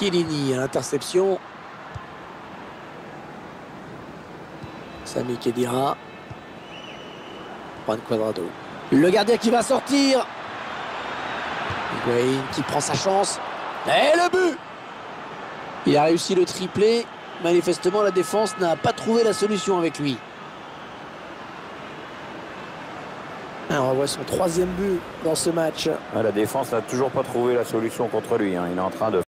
Chiellini à l'interception. Sami Khedira. Juan Cuadrado. Le gardien qui va sortir. Higuaín qui prend sa chance. Et le but! Il a réussi le triplé. Manifestement, la défense n'a pas trouvé la solution avec lui. Alors, on voit son 3e but dans ce match. La défense n'a toujours pas trouvé la solution contre lui. Il est en train de